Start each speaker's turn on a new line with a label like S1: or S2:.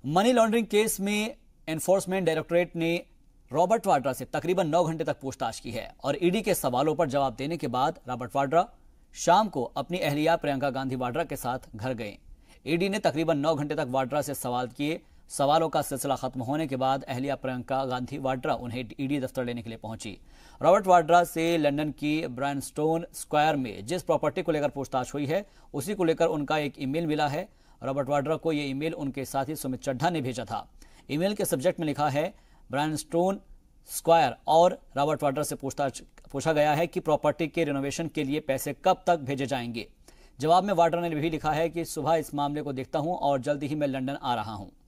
S1: Money laundering case में enforcement directorate ने Robert Vadra से तकरीबन 9 घंटे तक पूछताछ की है और ईडी के सवालों पर जवाब देने के बाद रॉबर्ट वाड्रा शाम को अपनी अहलिया प्रियंका गांधी वाड्रा के साथ घर गए। ईडी ने तकरीबन 9 घंटे तक वाड्रा से सवाल किए। सवालों का सिलसिला खत्म होने के बाद अहलिया प्रियंका गांधी वाड्रा उन्हें ईडी दफ्तर लेने के लिए पहुंची। रॉबर्ट वाड्रा से लंदन की ब्रायनस्टोन स्क्वायर में जिस प्रॉपर्टी को लेकर पूछताछ हुई है उसी को लेकर उनका एक ईमेल मिला है। रॉबर्ट वाड्रा को यह ईमेल उनके साथी सुमित चड्ढा ने भेजा था। ईमेल के सब्जेक्ट में लिखा है ब्रायनस्टोन स्क्वायर और रॉबर्ट वाड्रा से पूछा गया है कि प्रॉपर्टी के रिनोवेशन के लिए पैसे कब तक भेजे जाएंगे। जवाब में वाड्रा ने भी लिखा है कि सुबह इस मामले को देखता हूं और जल्दी ही मैं लंदन आ रहा हूं।